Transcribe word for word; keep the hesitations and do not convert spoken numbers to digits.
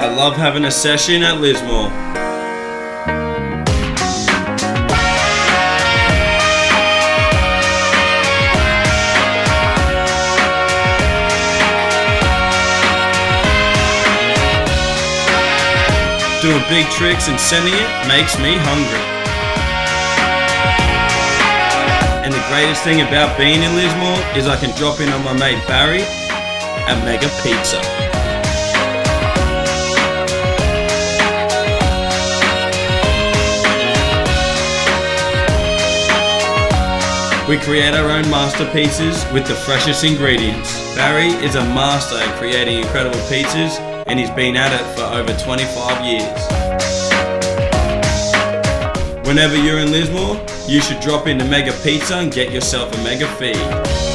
I love having a session at Lismore. Doing big tricks and sending it makes me hungry. And the greatest thing about being in Lismore is I can drop in on my mate Barry and Mega Pizza. We create our own masterpieces with the freshest ingredients. Barry is a master at creating incredible pizzas, and he's been at it for over twenty-five years. Whenever you're in Lismore, you should drop into Mega Pizza and get yourself a mega feed.